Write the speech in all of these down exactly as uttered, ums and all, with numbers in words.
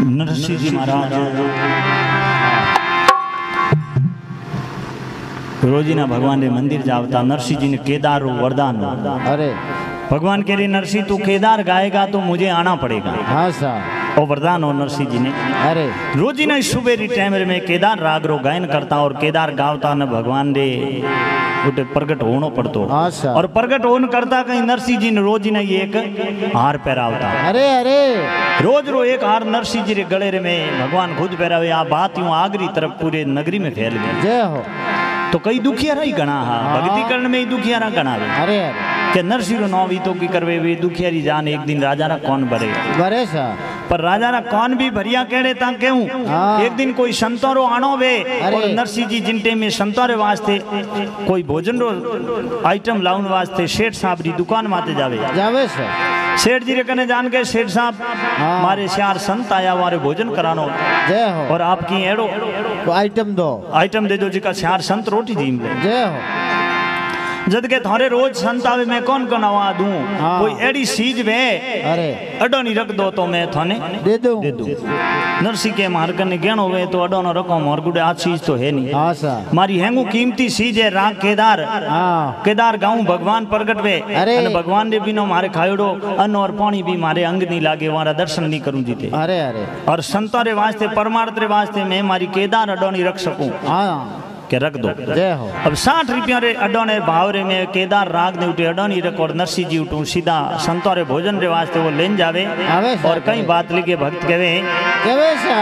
नरसिंह जी महाराज रोजीना भगवान रे मंदिर जावता। नरसिंह जी ने केदार वरदान। अरे भगवान कह रहे नरसिंह तू केदार गाएगा तो मुझे आना पड़ेगा। हाँ सा और वरदान हो नरसिंह जी ने। अरे रोजीना सुबह री टाइम में केदार राग रो गायन करता और केदार गावता न भगवान रे उठे प्रगट होनो पड़तो। अच्छा। और प्रगट होन करता कहीं नरसिंह जी ने रोज ने एक हार पहरावता। अरे अरे रोज रो एक हार नरसिंह जी रे गले रे में भगवान खुद पहरावे। आ बात यूं आगरी तरफ पूरे नगरी में फैल गई। जय हो। तो कई दुखियारा ही गणा हा भक्ति करने में ही दुखियारा गणावे। अरे अरे के नरसिंह रो नौ तो की करवे वे दुखियारी जान एक दिन राजा रा कौन भरे। बरे सा पर राजा रा कौन भी भरिया कहड़े ता केहूं। एक दिन कोई संतों रो आनो वे और नरसिंह जी जिनटे में संतों रे वास्ते कोई भोजन रो आइटम लाउन वास्ते सेठ साहब री दुकान माते जावे जावे सा। सेठ जी रे कने जान के सेठ साहब मारे चार संत आया मारे भोजन करानो। जय हो। और आपकी एड़ो तो आइटम दो आइटम दे दो जिका चार संत रोटी जीम ले। जय हो। जद के थारे रोज संत आवे मैं कौन कौन आवा दूं। हाँ। कोई एड़ी चीज वे अरे अडो नहीं रख दो तो मैं थाने दे दूं दे दूं। नरसिंह के मार कने गहनो वे तो अडो न रखो मोर गुडे आ चीज तो है नहीं। हाँ सा मारी हेंगू कीमती चीज है राग केदार। हाँ केदार गाऊं भगवान प्रगट वे। अरे। अन भगवान ने बिनो मारे खायोड़ो अन्न और पानी भी मारे अंग नहीं लागे वारा दर्शन नहीं करूं जीते। अरे अरे और संतों रे वास्ते परमार्थ रे वास्ते मैं मारी केदार अडो नहीं रख सकूं हाँ के रख दो। जय हो। अब साठ रुपया रे अडो ने भावरे में केदार राग ने उठे अडो नहीं रख और नरसिंह जी उठू सीधा संतों रे भोजन रे वास्ते वो लेन जावे। आवे सा और कई बात लिखे भक्त कहे केवे सा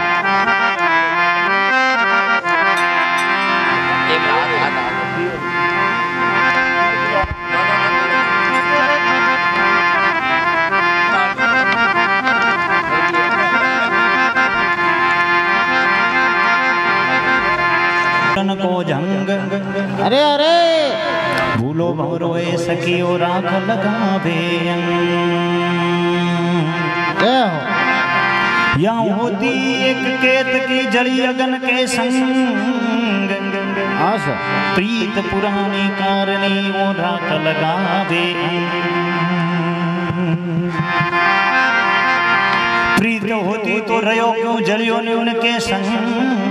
को जंग। अरे अरे भूलो भवरो ए सखी और राख लगावे। जय हो। या होती एक केत की जड़ी अगन के संग। हाँ सा प्रीत पुरानी कारणी वो राख लगावे। प्रीत होती तो रयो क्यों जलियो ने उनके संग।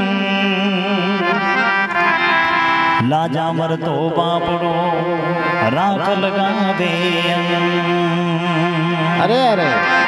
लाजा मर तो बापड़ो राख लगावे। अरे अरे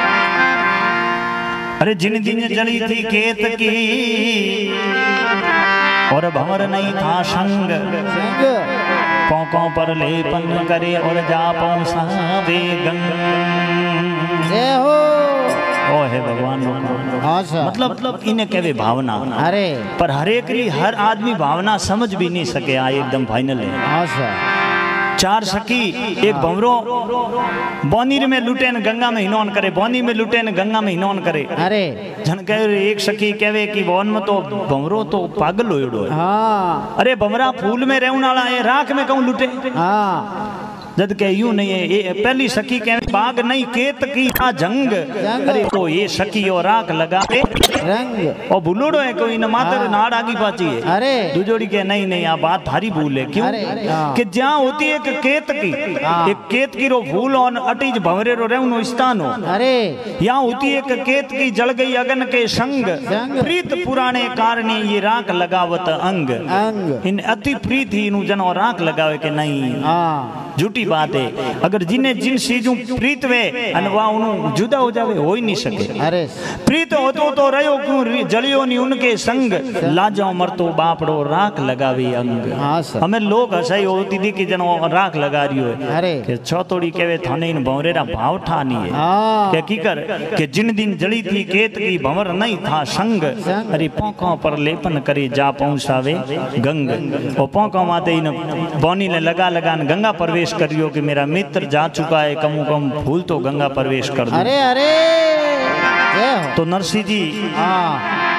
अरे जिन दिन जली थी केत की और भंवर नहीं था संग। संग पौकों पर लेपन करे और जा पहुंचावे गंग। जय हो। ओ है भगवान हाँ सा मतलब मतलब इन्हें कहवे भावना। अरे पर हर एक री हर आदमी भावना समझ भी नहीं सके। आ एकदम फाइनल है। हाँ सा चार सखी एक भंवरो बोनीर में लुटेन गंगा में हिनौन करे। बोनी में लुटेन गंगा में हिनौन करे। अरे जन कहे एक सखी कहवे कि बोन में तो भंवरो तो पागल होयड़ो है। हाँ अरे भंवरा फूल में रहने वाला है राख में कहूं लुटे। हाँ जद के यूं नहीं है। ये पहली सखी कहे बाग नहीं केत की था जंग। अरे तो ये सखी और राख लगावे रंग और भूलोड़ो है कोई न मातर नाड़ आगी पाची है। अरे दुजोड़ी के नहीं नहीं आ बात थारी भूल है। क्यों अरे, हाँ। कि जहाँ होती है एक केत की हाँ। एक केत की रो फूल और अटीज भंवरे रो रेउनो स्थान हो। अरे यहाँ होती है एक केत की जल गई अगन के संग। संग। प्रीत पुराने कारणी ये राख लगावत अंग। अंग इन अति प्रीत ही इन जनो राख लगावे के नहीं। हाँ झूठी बात है। अगर जिन्हें जिन चीजों प्रीत वे अनवा उन्हों जुदा हो जावे हो ही नहीं सके। अरे प्रीत हो तो तो रयो क्यों जलियो नहीं उनके संग। लाजो मरतो बापड़ो राख लगावी अंग। हाँ सर हमें लोग हसाई होती थी कि जनो राख लगा रही हो। अरे के छतोड़ी कहवे थाने इन भंवरेरा भाव ठानी है। हाँ के की कर के जिन दिन जली थी केत की भंवर नहीं था संग। अरे पोंकों पर लेपन करे जा पहुंचावे गंग। और पोंकों माते इन बोनी ने लगा लगा गंगा प्रवेश करियो कि मेरा मित्र जा चुका है कम कम फूल तो गंगा प्रवेश कर दो। अरे अरे जय हो। तो नरसिंह जी हाँ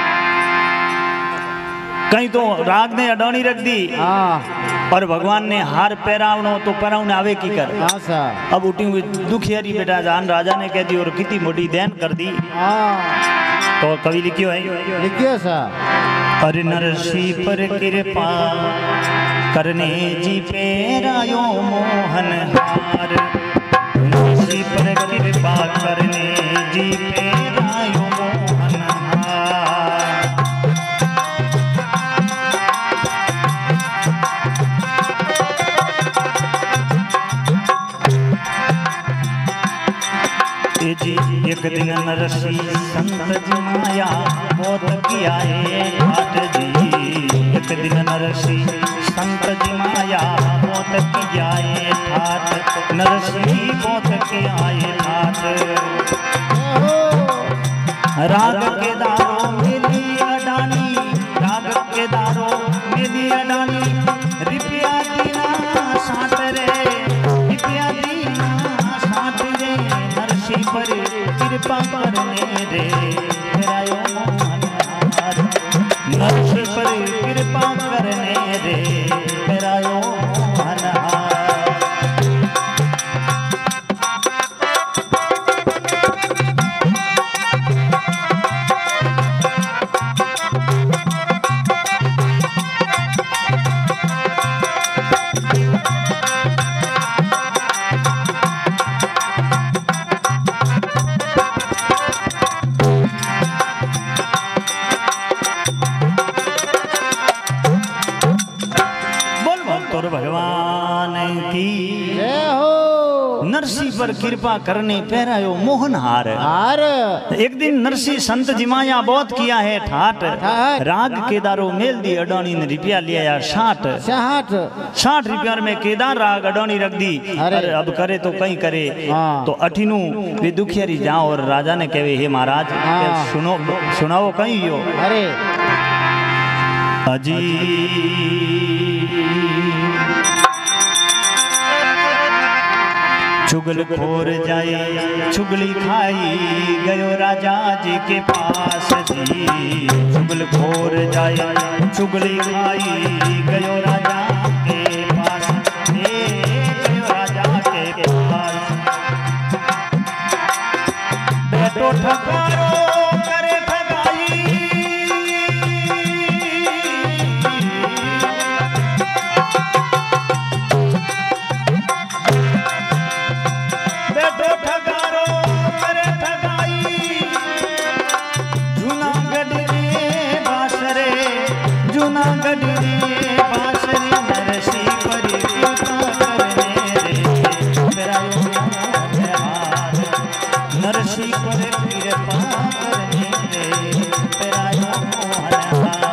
कहीं तो राग ने अडोनी रख दी। हाँ और भगवान ने हार पैरावनो तो पैरावने आवे की कर। हाँ सा अब उठी हुई दुखियारी बेटा जान राजा ने कह दी और कितनी मोटी देन कर दी। हाँ तो कवि लिखियो है लिखियो सा। अरे नरसिंह पर कृपा करने जी पेरायो मोहन हार। नरसिंह पर कृपा करने जी पेरायो मोहन ए जी एक दिन नरसी संत जी माया बहुत किया है ठाट जी। एक दिन नरसी संत जी माया बहुत किया है ठाट। नरसी बहुत किया है ठाट। राग के दारो मिली अडानी, राग के दारो मिली अडानी। रिपिया दीना साथ रे, रिपिया दीना साथ रे। नरसी पर कृपा करने रे तेरा यो मनहार। नरसी पर कृपा करने रे तेरा यो मनहार। भगवान की जय हो। नरसी पर कृपा करने पहरायो मोहन हार। हार एक दिन नरसी संत जिमाया बहुत किया है ठाट। ठाट। राग केदारो मेल दी अडानी ने रुपया ले आया साठ। साठ साठ रुपया में केदार राग अडानी रख दी। अरे। अरे अब करे तो कहीं करे। हाँ। तो अठीनू वे दुखियारी जाओ और राजा ने कहे हे महाराज हाँ। के सुनो सुनाओ कहीं यो। अरे अजी चुगल खोर जाए चुगली खाई गयो राजा जी के पास जी। चुगल खोर जाए चुगली खाई गयो राजा के पास। ए गयो राजा के पास। बेटो ठकारो करे ठगाई। बेटो ठगारो करे ठगाई। जूनागढ़ रे बासरे जूनागढ़ रे बासरे। नरसी पर कृपा करने रे तेरा यो मनहार। नरसी पर कृपा करने रे तेरा यो मनहार।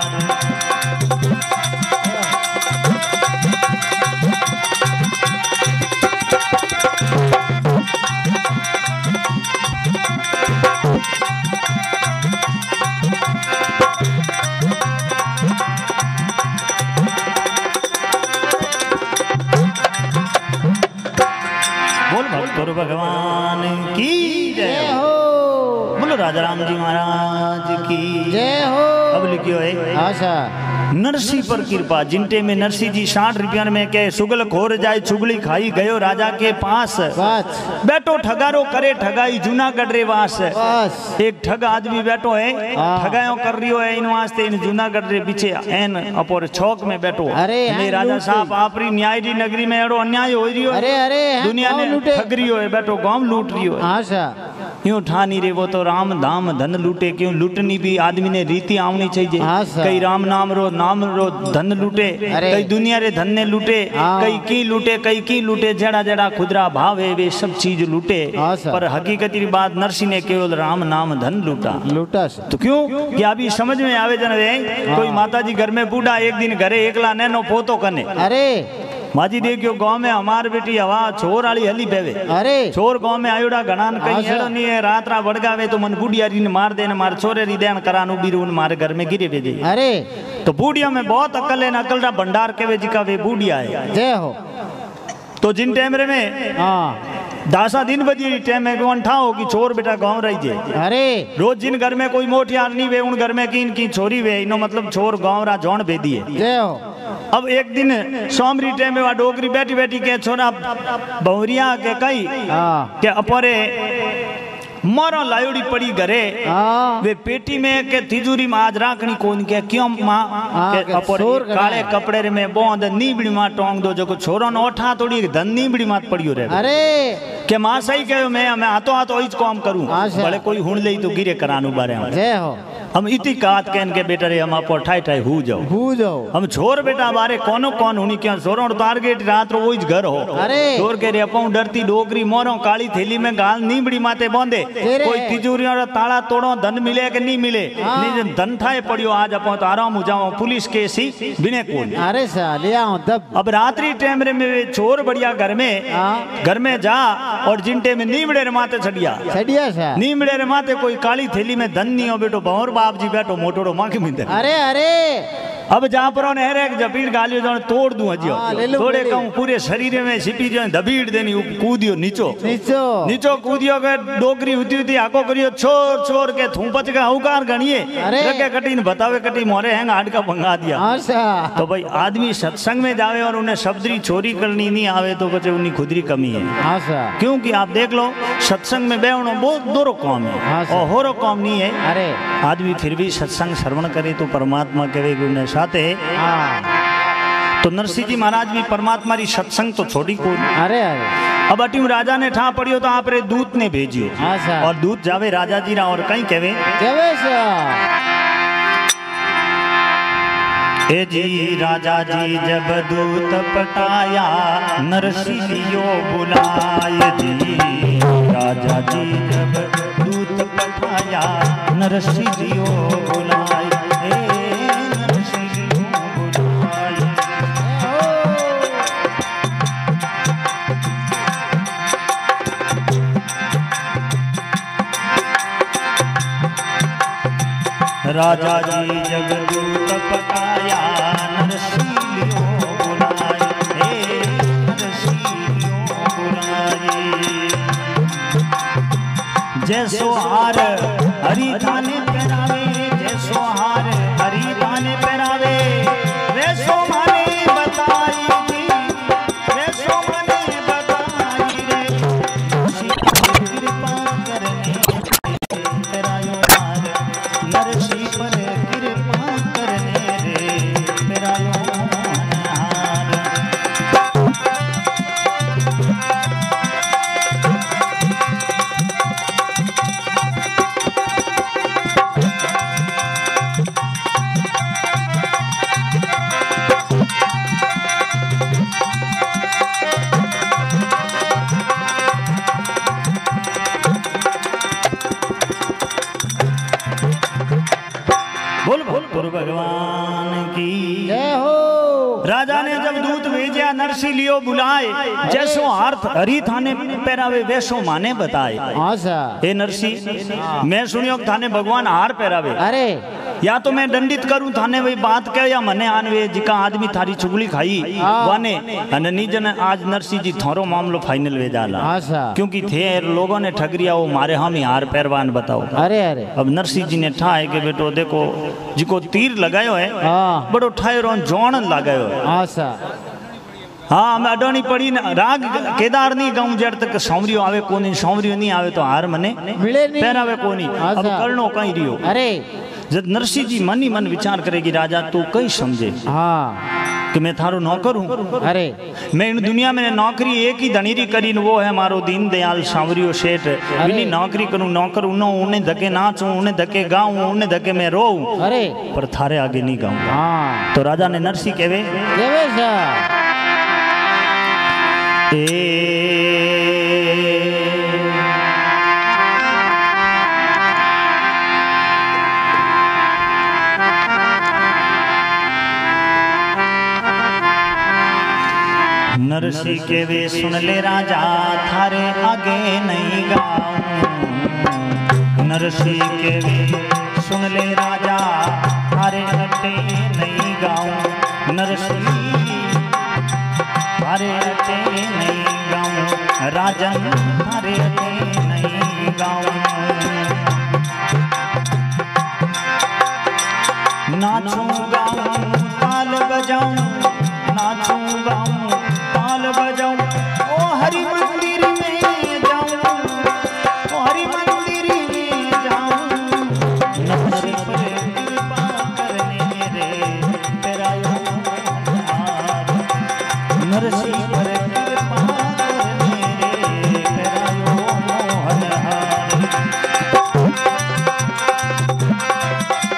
बोल भक्तों भगवान की जय जय हो। हो। बोलो राजा राम जी महाराज की जय हो। अब लिखियो है आशा नरसी पर कृपा। जिनटे में नरसी जी साठ रुपया में कहे सुगल खोर जाए चुगली खाई गयो राजा के पास। बस बैठो ठगारो करे ठगाई जूनागढ़ रे वास। बस एक ठग आदमी बैठो है हाँ। ठगायो कर रियो है इन वास्ते इन जूनागढ़ रे पीछे एन अपोर छौक में बैठो। अरे ने हाँ, राजा लूट साहब आपरी न्याय री नगरी में एड़ो अन्याय हो रियो है। अरे अरे हाँ, दुनिया गाँव ने लूटे। ठग रियो है बैठो गांव लूट रियो है। आशा यूं ठानी रे वो तो राम धाम धन लूटे। क्यों लूटनी भी आदमी ने रीति आवनी चाहिए। हाँ सर। कई राम नाम रो नाम रो धन लूटे। अरे। कई दुनिया रे धन ने लूटे। हाँ। कई की लूटे कई की लूटे। जड़ा जड़ा खुदरा भाव है वे सब चीज लूटे। हाँ सर। पर हकीकत की बात नरसी ने केवल राम नाम धन लूटा। लूटा से तो क्यों क्या अभी समझ में आवे जन वे कोई माता जी घर में बूढ़ा एक दिन घरे एकला नैनो पोतो कने। अरे माजी देखियो गांव में हमार बेटी हवा छोर आली हली बेवे। अरे छोर गांव में आयोड़ा गणान कई अच्छा। एड़ो नहीं है रात रा बड़गावे तो मन बुढ़िया री ने मार देने मार छोरे री देन करानु बीरून मारे घर में गिरे भेजे। अरे तो बूढ़िया में बहुत अकल है न अकल रा भंडार केवे जी का वे बूढ़िया है। जय हो। तो जिन टाइम रे में हाँ दासा दिन बजी टाइम में गोन ठाओ कि छोर बेटा गांव रही जे। अरे रोज जिन घर में कोई मोटियार नहीं वे उन घर में की इनकी छोरी वे इनो मतलब छोर गांव रा जोन भेदी है। जय हो। अब एक दिन सोमरी टाइम में वह डोगरी बैठी बैठी के छोरा बहुरिया के कई हाँ के अपरे मारा लायोड़ी पड़ी घरे। हाँ वे पेटी में के तिजोरी में आज राखनी कौन के क्यों माँ हाँ, के के अपरे सोर गना काले है। कपड़े रे में बोंद नीबड़ी माँ टोंग दो जो को छोरो न ओठा थोड़ी धन नीबड़ी मात पड़ियो रे। अरे के माँ सही कहो मैं मैं हाथों हाथ ओइच काम करूं अच्छा। बड़े कोई हुण ले तो गिरे करानु बारे में। जय हो। हम इति कात कहन के बेटा रे हम आपो ठाई ठाई हु जाओ हु जाओ हम छोर बेटा बारे कोनो कौन हुनी क्या सोरो टारगेट रात रो वही घर हो अरे छोर के रे अपो डरती डोगरी मोरो काली थैली में गाल नीबड़ी माथे बांधे कोई तिजोरी रो ताला तोड़ो धन मिले कि नहीं मिले नहीं धन ठाए पड़ियो आज अपो तो आराम हो जाओ पुलिस केस ही बिने कोन अरे साले आओ तब अब रात्रि टाइम रे में छोर बढ़िया घर में घर में जा और जिंटे में नीमड़े रे माथे छड़िया छड़िया सा नीमड़े रे माथे कोई काली थैली में धन नहीं हो बेटो भंवर बाप जी बैठो मोटोड़ो मांग मिंदे अरे अरे अब जहाँ पर नहरे जपीड़ गालियो जो तोड़ दूं अजियो थोड़े कहूं पूरे शरीर में छिपी जो दबीड़ देनी कूदियो नीचो नीचो नीचो कूदियो के डोगरी हुती हुती आको करियो छोर छोर के थूपच का हुकार गणिए रखे कटी न बतावे कटी मोरे हैंग हाड का भंगा दिया तो भाई आदमी सत्संग में जावे और उन्हें शब्दरी चोरी करनी नहीं आवे तो बचे उन्हीं खुदरी कमी है क्योंकि आप देख लो सत्संग में बैठना बहुत दोरो काम है और होरो काम नहीं है अरे आदमी फिर भी सत्संग श्रवण करे तो परमात्मा कहे उन्हें साथे तो नरसिंह जी महाराज भी परमात्मा री सत्संग तो छोड़ी को अरे अरे अब अटीम राजा ने ठा पड़ियो तो आप रे दूत ने भेजियो और दूत जावे राजा जी रा और कहीं कहवे कहवे ए जी राजा जी जब दूत पटाया नरसिंह लियो बुलाए जी राजा जी जब दूत पटाया नरसिंह लियो बुलाए राजा जी जब दूत पटाया नरसिंह लियो बुलाए हे नरसिंह लियो बुलाए जैसो हार हरि थाने पहरावे जैसो हार हरि थाने पहरावे वैसो माने बताई जी वैसो माने बताई रे कृपा करने तेरायो हार नरसिंह पर कृपा करने रे तेरायो हार भगवान की जय हो। राजा ने जब दूत भेजा नरसिंह लियो बुलाए जैसो हाथ हरी थाने पहरावे वैसो माने बताए। हे नरसिंह मैं सुनियो थाने भगवान हार पहरावे अरे या तो मैं दंडित करूं थाने वही बात कह या मने आनवे जिका आदमी थारी चुगली खाई वाने अने नीजन आज नरसिंह जी थारो मामलो फाइनल वे जाला क्योंकि थे लोगों ने ठगरिया वो मारे हम ही हार पहरवान बताओ। अरे अरे अब नरसिंह जी ने ठा है कि बेटो देखो जिको तीर लगायो है बड़ो ठायरो जोन लगायो है। हाँ मैं अडोनी पड़ी न राग केदार नहीं गाऊं जड़ तक सौमरियो आवे कोनी सौमरियो नहीं आवे तो हार मने मिले नहीं पहरावे कोनी अब करनो कहीं रियो। अरे जब नरसिंह जी मन ही मन विचार करेगी राजा तू कहीं समझे हाँ कि मैं थारो नौकर हूँ। अरे मैं इन दुनिया में नौकरी एक ही धनीरी करी वो है मारो दीन दयाल सांवरियो सेठ बिनी नौकरी करूँ नौकर उन्हों उन्हें धके नाचूं उन्हें धके गाऊं उन्हें धके मैं रोऊं अरे पर थारे आगे नहीं गाऊंगा। हाँ तो राजा ने नरसिंह कहवे कहवे सा नरसिंह के वे सुन ले राजा थारे आगे नहीं गाऊं। नरसिंह के वे सुन ले राजा थारे अटे नहीं गाऊं। नरसिंह थारे अटे नहीं गाऊं राजन थारे अटे नहीं गाऊं। नाचूं गाऊं ताल बजाऊं नाचूं गाऊं ताल बजाऊं ओ हरि मंदिर में जाऊं ओ हरि मंदिर में जाऊं। नरसिंह पर कृपा करने रे तेरा यो हार। नरसिंह पर कृपा करने रे तेरा यो मोहन हार।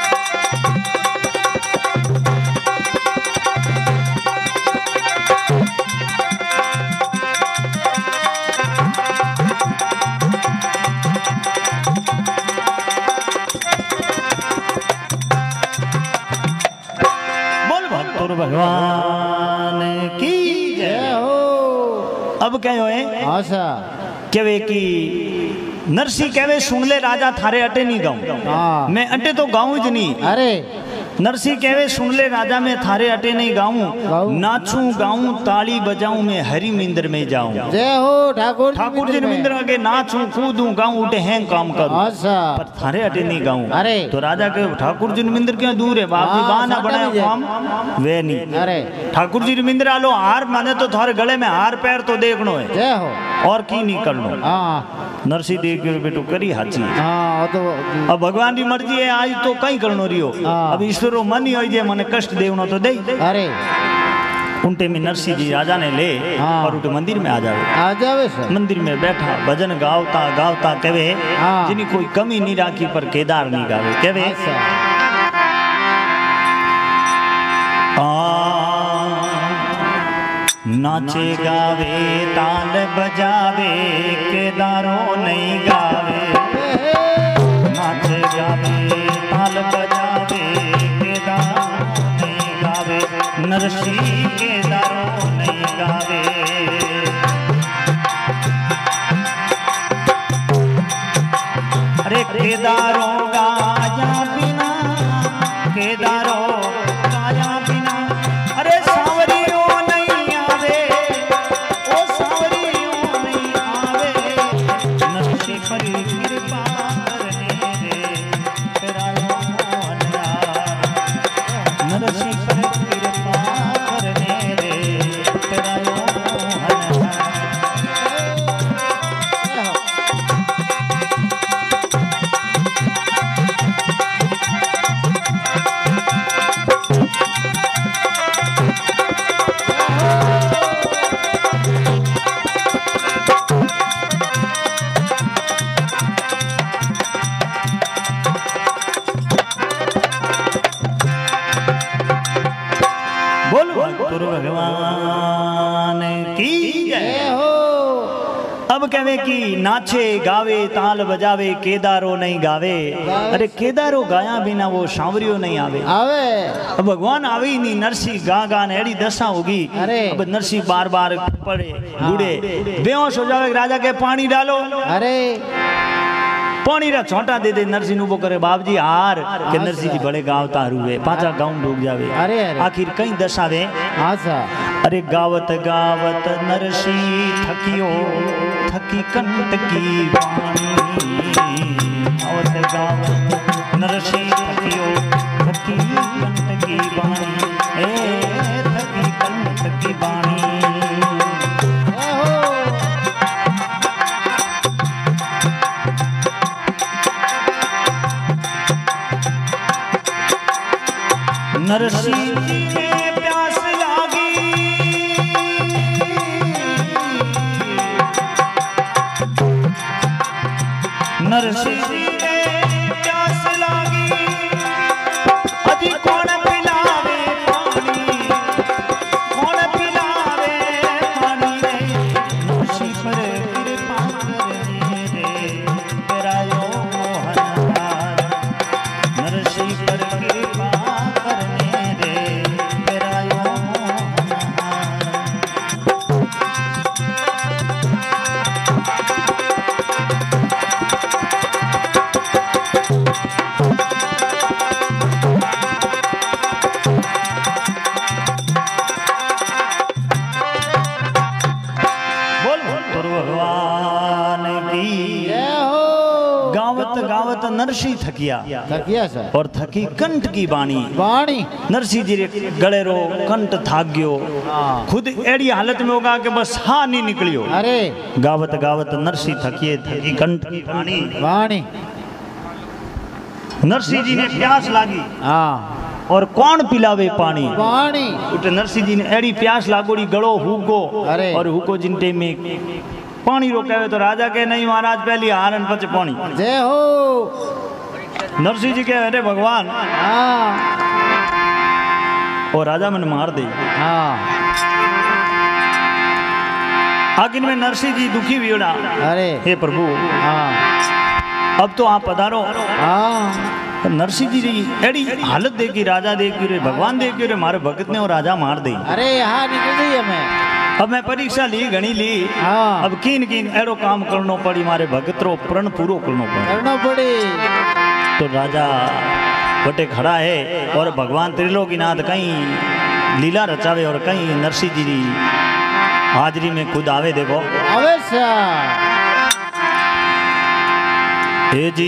अब क्या है अच्छा कहवे कि नरसी कहवे सुन ले राजा थारे अटे नहीं गाऊं हाँ मैं अटे तो गाऊं ज नहीं अरे नरसी कहवे सुन ले राजा मैं थारे अटे नहीं गाऊं गाऊं। नाचूं गाऊं ताली बजाऊं मैं हरि मिंदर में जाऊं जय हो ठाकुर ठाकुर जी मिंदर आगे नाचूं कूदूं गाऊं उठे हैं काम करूं अच्छा पर थारे अटे नहीं गाऊं अरे तो राजा के ठाकुर जी मिंदर क्यों दूर है बाप जी हाँ, बहाना साटा बनाया नहीं जाए। काम वे नहीं अरे ठाकुर जी मिंदर आलो हार माने तो थारे गले में हार पैर तो देखनो है जय हो और की नहीं करनो हाँ नरसी देख के बेटो करी हाची हाँ वो तो अब भगवान की मर्जी है आज तो कहीं करनो रियो हाँ। अब ईश्वरो मन ही हो जाए मने कष्ट देवनो तो दे अरे उनटे में नरसी जी राजा ने ले हाँ। और उनके मंदिर में आ जावे आ जावे सर मंदिर में बैठा भजन गावता गावता कहवे हाँ। जिनी कोई कमी नहीं राखी पर केदार नहीं गावे कहवे अच्छा आ, नाचे गावे ताल बजावे केदारो नहीं गावे नाचे गावे ताल बजावे केदारो नहीं गावे नरसी केदारो नहीं गावे अरे केदारो गाया बिना केदारो गाया बिना अरे सांवरियो नहीं आवे ओ सांवरियो नहीं आवे नरसी पर कृपा करने रे तेरा मोहन यार नरसी पर कृपा करने रे तेरा मोहन यार बोलो गुरु भगवान की जय जय हो अब कहवे कि नाचे गावे ताल बजावे केदारो नहीं गावे अरे केदारो गाया बिना वो सांवरियो नहीं आवे आवे अब भगवान आवे ही नहीं नरसी गा गा ने एड़ी दशा होगी अरे। अब नरसी बार बार पड़े बूढ़े बेहोश हो जावे राजा के पानी डालो अरे पानी रा छोटा दे दे नरसी नु वो करे बाप जी हार के नरसी जी बड़े गावता रुए पांचा गाउन डूब जावे अरे अरे आखिर कई दशा वे अच्छा अरे गावत गावत नरसी थकियो थकी कंठ की वाणी गावत गावत नरसी थकियो थकी कंठ की वाणी ए थकी कंठ की वाणी जय हो नरसी जी ने प्यास लागी नरसी जी ने प्यास लागी अजी कौन पिलावे पानी कौन पिलावे पानी रे नरसी पर कृपा करने रे तेरा यो मोहन यार नरसी पर कृपा करने रे तेरा यो मोहन यार बोल गुरु भगवान की जय हो गावत गावत नरसी थकिया थकिया सर और थकी कंठ की बाणी वाणी नरसी जी रे गले रो कंठ थाक गयो हाँ। खुद एड़ी हालत में होगा कि बस हा नहीं निकलियो अरे गावत गावत नरसी थकिए थकी कंठ की बाणी वाणी नरसी जी ने प्यास लागी हाँ और कौन पिलावे पानी वाणी उठे नरसी जी ने एड़ी प्यास लागोड़ी गड़ो हुको अरे। और हुको जिनटे में पानी रोकावे तो राजा के नहीं महाराज पहली हारन पच पानी जय हो नरसी जी के अरे भगवान हाँ और राजा मन मार दे हाँ आखिर में नरसी जी दुखी विड़ा अरे हे प्रभु हाँ अब तो आप पधारो हाँ नरसी जी री एड़ी हालत देखी राजा देखी रे भगवान देखी रे मारे भगत ने और राजा मार दे अरे यहाँ निकल गई हमें अब मैं परीक्षा ली घणी ली हाँ। अब कीन कीन एरो काम करनो पड़ी मारे भगतरो प्रण पूरो करनो पड़ी करना पड़े तो राजा बटे खड़ा है और भगवान त्रिलोकीनाथ कहीं लीला रचावे और कहीं नरसिंह जी की हाजरी में खुद आवे देखो अवश्य हे जी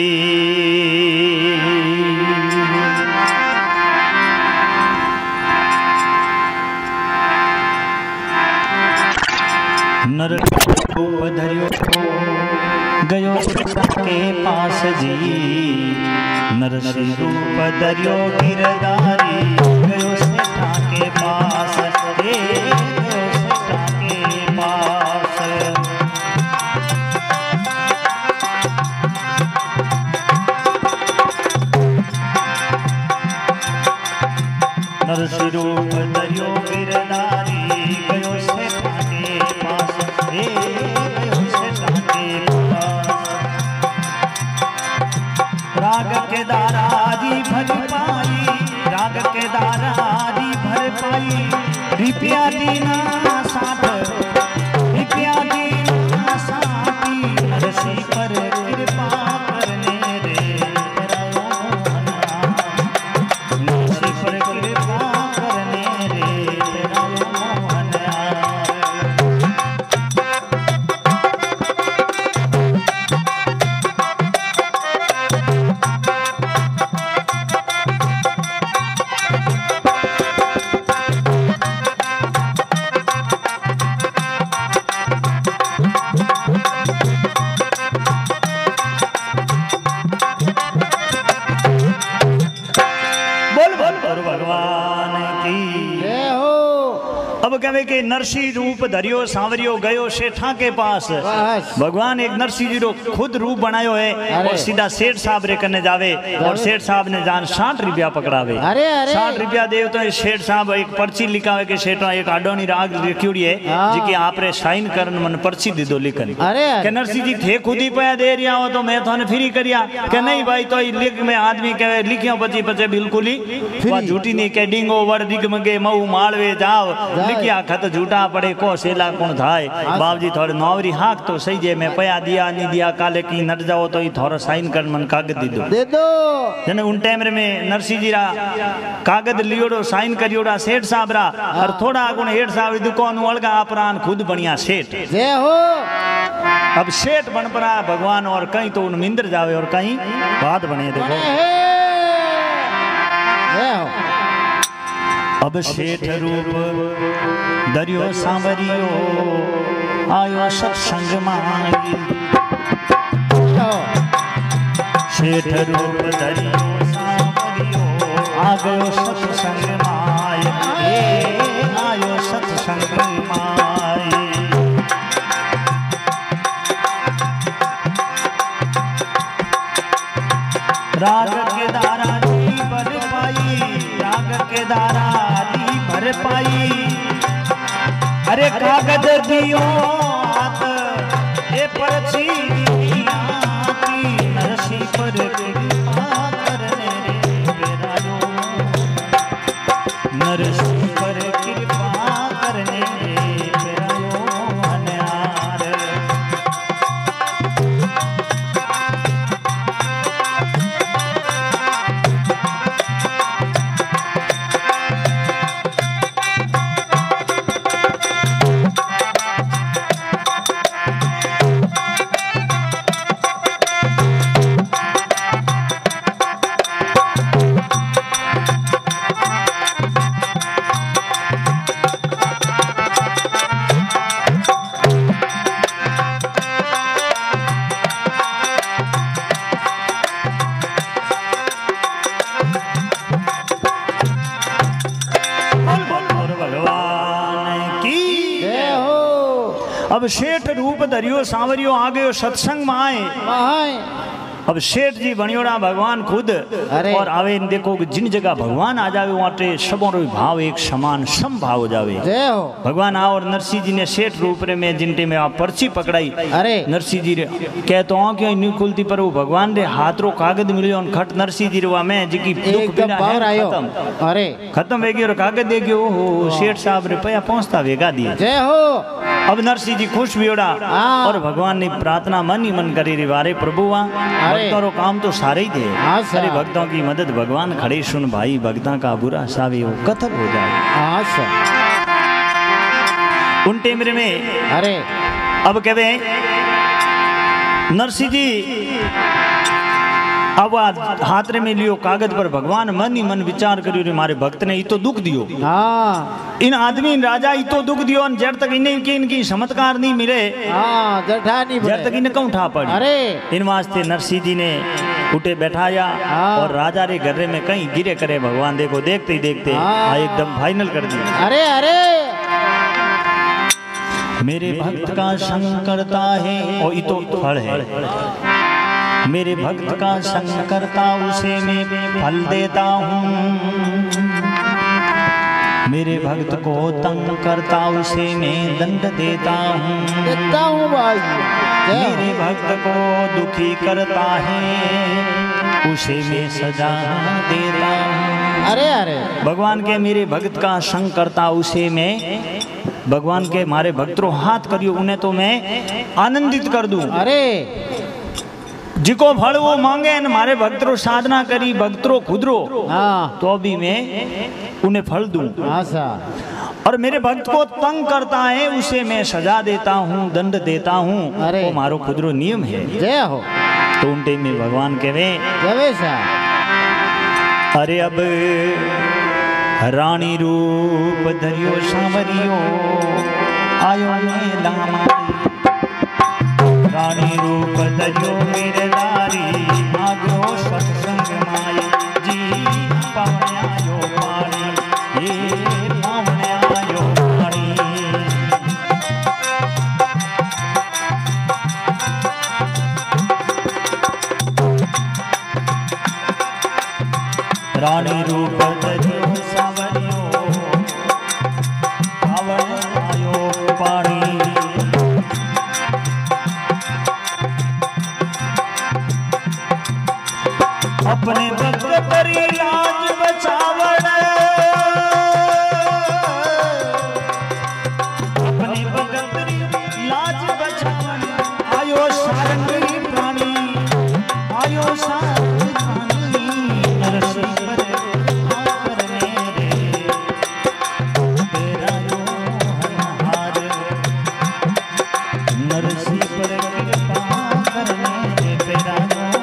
नर धरियो गयो के पास जी नरसिंह रूप धरियो गिरधारी गयो सेठा के पास हे गयो सेठा के पास नरसिंह रूप धरियो गिरधारी गयो सेठा के पास हे गयो सेठा के पास राग के दारादी भर पाई राग के दारादी भर पाई रुपया दीना साठ रुपया दीना साथी नरसिंह पर कृपा करने रे नरसिंह पर कृपा करने रे तेरा मोहन भगवान की जय हो अब कहे कि नरसिंह रूप धरियो सांवरियो गयो सेठा के पास बस। भगवान एक नरसिंह जी रो खुद रूप बनायो है अरे। और सीधा सेठ साहब रे कने जावे और सेठ साहब ने जान साठ रुपया पकड़ावे अरे अरे साठ रुपया देव तो सेठ साहब एक पर्ची लिखावे के सेठ एक आडोनी राग लिखियोड़ी है हाँ। जी आप रे साइन करन मन पर्ची दे दो लिखन अरे के नरसिंह जी थे खुद ही पया दे रिया हो तो मैं थाने फ्री करिया के नहीं भाई तो ई लिख में आदमी कहे लिखियो पची पचे बिल्कुल ही वा झूठी नहीं के डिंगो वर दिग मगे मऊ मालवे जाव लिखिया खत झूठा पड़े को सेला कोण थाय बाबजी थोड़े नौवरी हाक तो सही जे मैं पया दिया नहीं दिया काले की नट जाओ तो ई थोड़ा साइन कर मन कागज दे दो दे दो जने उन टाइम में नरसिंह जी रा कागज लियोड़ो साइन करियोड़ा सेठ साहब रा और थोड़ा गुण हेठ साहब दुकान अलगा अपरान खुद बढ़िया सेठ जय हो अब सेठ बन पड़ा भगवान और कहीं तो उन मिंदर जावे और कहीं बात बने देखो जय हो अब सेठ रूप दरियो सांवरियो आयो सत्संग माई सेठ रूप दरियो सांवरियो आ गयो सत्संग माई ए आयो सत्संग माई राग के दारा दी भर पाई राग के दारा दी भर पाई अरे कागज दियो हाथ ए पर्ची आती नरसिंह पर कृपा करने रे बेरायो नरसिंह पर कृपा करने रे बेरायो अनार अब सेठ रूप धरियो सांवरियो आ गयो सत्संग में आए आए अब सेठ जी बणियोड़ा भगवान खुद अरे। और आवे इन देखो कि जिन जगह भगवान आ जावे वहाँ पे सबों रो भाव एक समान सम भाव हो जावे। जय हो। भगवान आ और नरसिंह जी ने सेठ रूप रे में जिनटे में आप पर्ची पकड़ाई। अरे नरसिंह जी रे कह तो आंखें क्यों नहीं खुलती पर वो भगवान रे हाथ रो कागज मिलियो और खट नरसिंह जी रे में जिकी दुख एकदम पीड़ा बाहर है आयो। खत्म अरे खत्म हो गई और कागज दे गयो हो सेठ साहब रे पया पहुंचता वेगा दिए। जय हो। अब नरसिंह जी खुश भी होड़ा हाँ। और भगवान ने प्रार्थना मन ही मन करी रे वारे प्रभु आ अरे। भक्तों रो काम तो सारे ही थे। हाँ सर। अरे भक्तों की मदद भगवान खड़े सुन भाई भक्तों का बुरा सावे वो कत्ल हो जाए। हाँ सर। उन टेमरे में अरे अब कहवे नरसिंह जी अब हाथ रे में लियो कागज पर भगवान मन ही मन विचार करियो रे मारे भक्त ने इतो दुख दियो। हाँ इन आदमी इन राजा इतो दुख दियो जब तक इन्हें की इनकी चमत्कार नहीं मिले हाँ जठा नहीं जब तक इन्हें कौन उठा पड़ी। अरे इन वास्ते नरसिंह जी ने उठे बैठाया हाँ। और राजा रे घर में कहीं गिरे करे भगवान देखो देखते ही देखते हाँ। हाँ एकदम फाइनल कर दिया। अरे अरे मेरे भक्त का संग करता है और इतो फल है। मेरे भक्त का संग करता उसे मैं फल देता हूँ। मेरे भक्त को तंग करता उसे मैं दंड देता हूँ। देता हूँ भाई। जय हो। मेरे भक्त को दुखी करता है उसे मैं सजा देता हूँ। अरे अरे भगवान के मेरे भक्त का संग करता उसे मैं भगवान के मारे भक्तों हाथ करियो उन्हें तो मैं आनंदित कर दूं। अरे जिको फल वो मांगे न मारे भक्तों साधना करी भक्तों खुदरो हाँ तो भी मैं उन्हें फल दूं। हाँ सर। और मेरे भक्त को तंग करता है उसे मैं सजा देता हूँ दंड देता हूँ। अरे। वो मारो खुदरो नियम है। जय हो। तो उन टाइम में भगवान कहवे जय सर। अरे अब रानी रूप धरियो सांवरियो आयो मेला माई। रानी रूप धरियो मेरे दारी आगो सत्संग माई जी पावने आयो पानी ये पावने आयो पानी। रानी रूप धरियो सांवरियो पावने आयो पानी। अपने भक्त करी लाज बचावण अपने भक्त करी लाज बचावण आयो सारंगी प्राणी आयो सारंगी प्राणी नरसिंह पर करने रे तेरा यो हनहार नरसिंह पर कृपा करने रे तेरा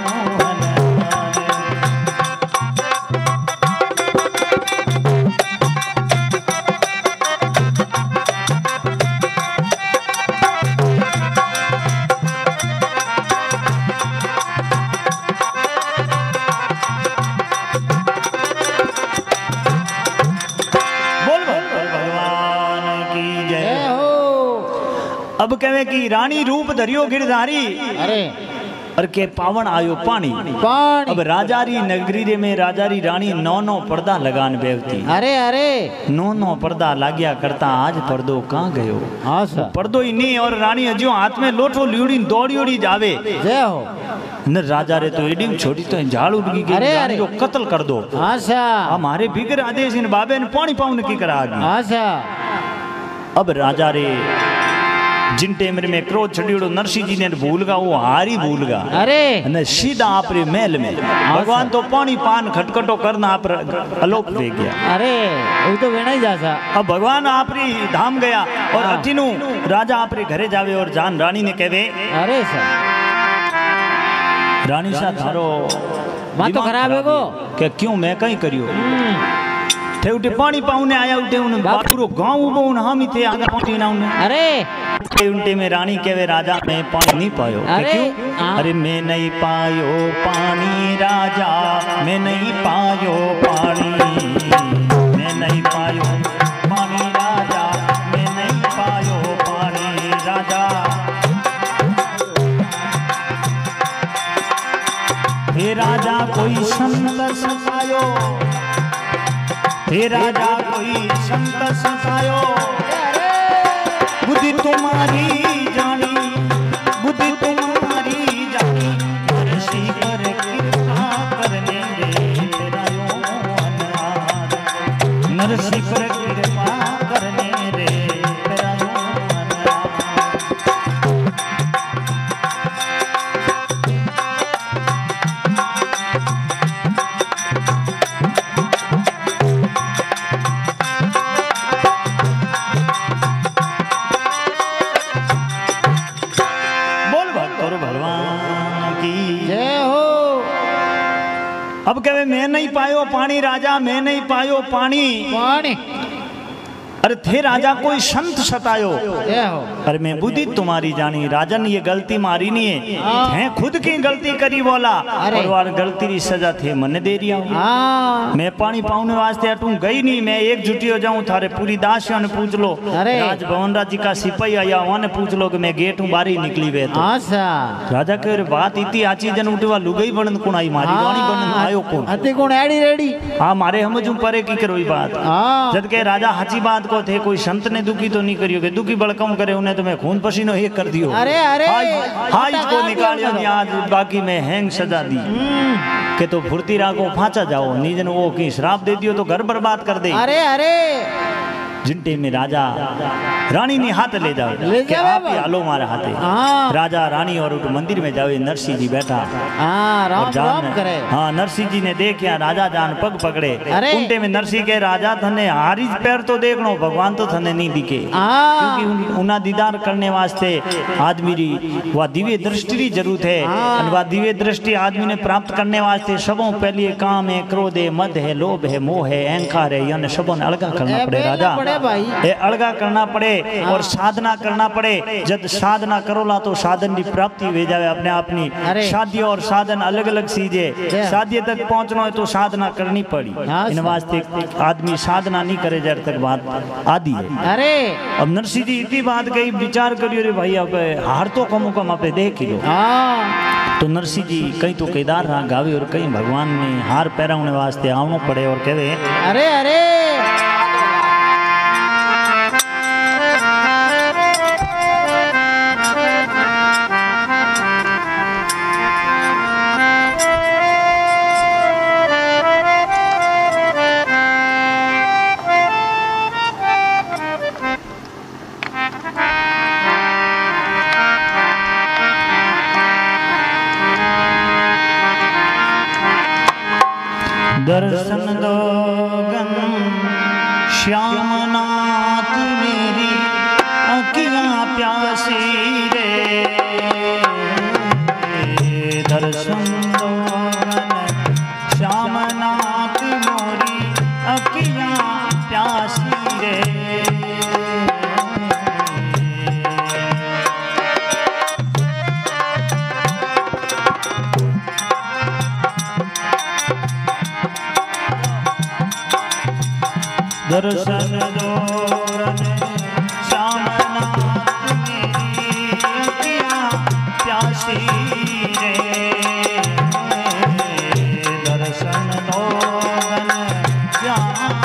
अब कहे कि रानी रूप धरियो गिरधारी अरे और के पावन आयो पानी। पानी। अब राजारी नगरी रे में राजारी रानी नौ नौ पर्दा लगान बेवती। अरे अरे नौ नौ पर्दा लाग्या करता आज पर्दो कहाँ गयो। हाँ सर। पर्दो ही नहीं और रानी अजियो हाथ में लोटो लियोड़ी दौड़ियोड़ी जावे। जय हो। न राजा रे तो एडी छोटी तो झाड़ उड़ गई अरे, रानी अरे। को कत्ल कर दो। हाँ सर। हमारे बिगर आदेश इन बाबे ने पानी पाउन की करा दी। हाँ सर। अब राजा रे जिन टेमर में क्रोध छड़ियोड़ो नरसिंह जी ने भूलगा वो हारी भूलगा। अरे न सीधा आपरे महल में भगवान तो पानी पान खटखटो करना आप अलोप ले गया। अरे वो तो वेना ही जा सा। अब भगवान आपरी धाम गया और हाँ। अटिनु राजा आपरे घरे जावे और जान रानी ने कहवे अरे सर रानी सा थारो बात तो खराब है को क्या क्यों मैं कहीं करियो थे उठे पानी पाउने आया उठे उन पूरो गांव उबो उन हम ही थे आगे पहुंचे ना उन अरे उठे उनटे में रानी कहवे राजा मैं पानी नहीं पायो। अरे, क्यों हाँ। अरे मैं नहीं पायो पानी राजा मैं नहीं पायो पानी मैं नहीं पायो पानी राजा मैं नहीं पायो पानी राजा। राजा कोई संत सतायो, हे राजा कोई संत सतायो, बुद्धि तुम्हारी जानी, बुद्धि तुम्हारी जानी, ऋषि पर कृपा करने रे तेरा यो अनार, नरसी पर कृपा करने रे तेरा यो अनार। अब कहे मैं नहीं पायो पानी राजा, मैं नहीं पायो पानी पानी। अरे थे राजा कोई संत सतायो, अरे मैं बुद्धि तुम्हारी जानी, राजन ये गलती मारी नहीं है, है खुद की गलती करी बोला, और वार गलती की सजा थे मन दे रिया हूं। मैं पानी पाउने वास्ते अटू गई नहीं, मैं एक जुटी हो जाऊं, थारे पूरी दासियों ने पूछ लो, राज भवन राज का सिपाही आया उन्होंने पूछ लो कि मैं गेट हूं बारी निकली वे तो राजा के बात इतनी आची जन उठवा लुगई बनन कौन आई मारी रानी बनन आयो कौन अति कौन एडी रेडी। हां मारे समझू परे की करो बात, जद के राजा हाची बात को थे, कोई संत ने दुखी तो नहीं करियो के दुखी बड़कम करे उन्हें तो मैं खून पसीनो एक कर दियो। अरे अरे हाई को निकालियो नहीं आज बाकी में हैंग सजा दी के तो फुर्ती राखो फांचा जाओ, नीजन वो की श्राप दे दियो तो घर बर्बाद कर दे। अरे अरे जिंटे में राजा रानी ने हाथ ले जाओ कि आप ही आलो मारे हाथे। राजा रानी और उठ मंदिर में जावे, नरसिंह जी बैठा और जान करे। हाँ नरसिंह जी ने देखिया, राजा जान पग पकड़े, उल्टे में नरसिंह के राजा थने हारी पैर तो देखनो, भगवान तो थने नहीं दिखे, क्योंकि उना दीदार करने वास्ते आदमी री वह दिव्य दृष्टि की जरूरत है, और वह दिव्य दृष्टि आदमी ने प्राप्त करने वास्ते सबों पहले काम है, क्रोध है, मद है, लोभ है, मोह है, अहंकार है, यानी सबों ने अलगा करना पड़े राजा, ये अलगा करना पड़े और साधना करना पड़े। जब साधना करोला तो साधन की प्राप्ति हो जाए अपने अपनी। शादी और साधन अलग अलग चीजें, शादी तक पहुंचना है तो साधना करनी पड़ी, इन वास्ते आदमी साधना नहीं करे जब तक बात आदि है। अरे अब नरसिंह जी इतनी बात कही, विचार करियो रे भाई अब हार तो कम कम आप देख लो। तो नरसिंह जी कहीं तो केदार रहा गावे और कहीं भगवान ने हार पैराने वास्ते आवना पड़े और कहे अरे अरे दर्शन दो गन श्यामनाथ मेरी अखियां प्यासी रे, दर्शन दो गन श्यामनाथ मोरी अखियां प्यासी रे। दर्शन दो श्यामनाथ मेरी अखियां प्यासी रे, दर्शन दो श्याम।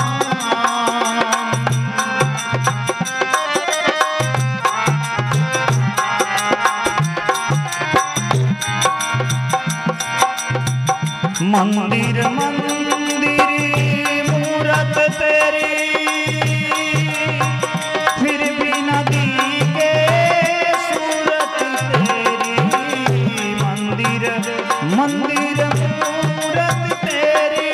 मंदिर मंदिर मूरत तेरी, फिर भी नदी के सूरत तेरी, मंदिर मंदिर मूरत तेरी,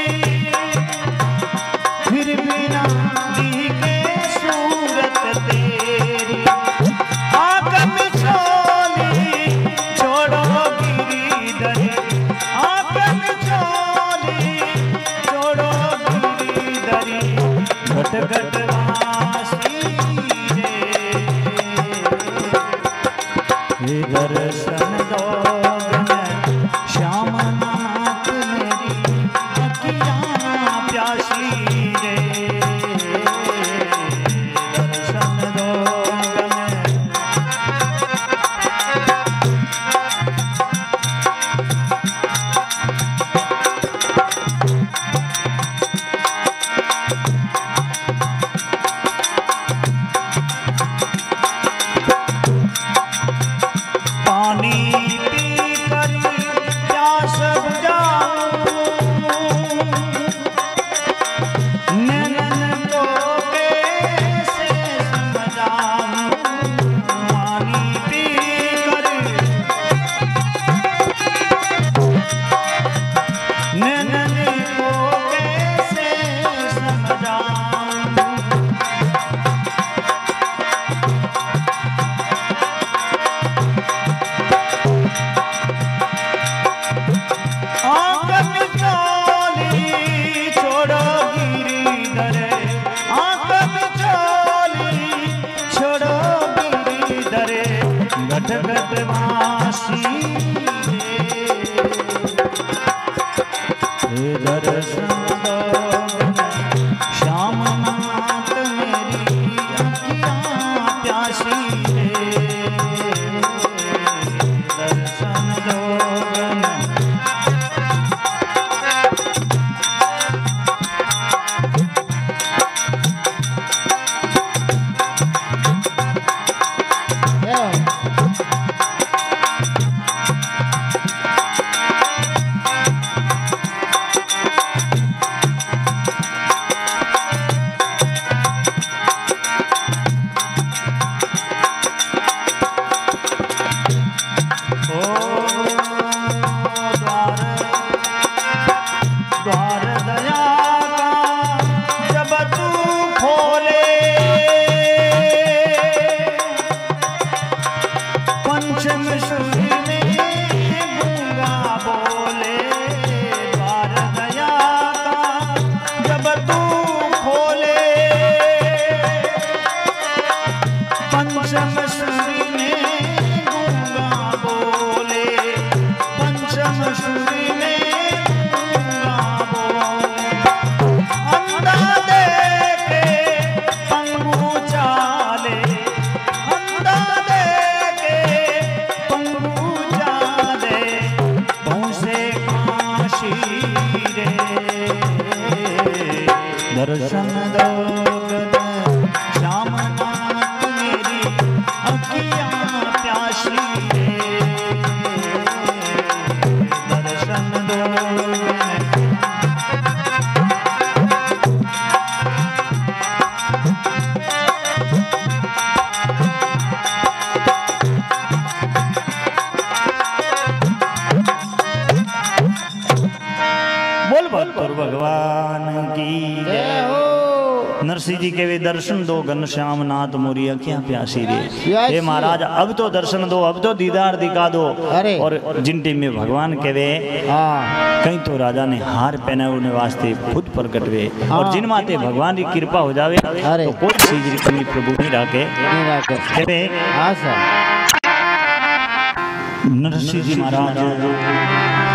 फिर भी नदी के सूरत तेरी। आगम छोली छोड़ो गिरिधर, आगम छोली छोड़ो गिरिधर, घट घट वासी रे, दर्शन दो श्यामनाथ मेरी अखियां प्यासी रे, दर्शन दो। प्यासी रे दर्शन दो श्याम नाथ मेरी अखियां प्यासी रे दर्शन दो दर्शन दो श्याम नाथ मेरी अखियां प्यासी दर्शन दो बोल बोल पर भगवान की नरसिंह जी के वे दर्शन दो घनश्याम नाथ मोरी अखियां प्यासी रे। हे महाराज अब तो दर्शन दो, अब तो दीदार दिखा दो। और जिन टीम में भगवान के वे कहीं तो राजा ने हार पहनाने वास्ते खुद प्रकट वे और जिन माते भगवान की कृपा हो जावे तो कोई चीज की कमी प्रभु नहीं राखे। नरसिंह जी महाराज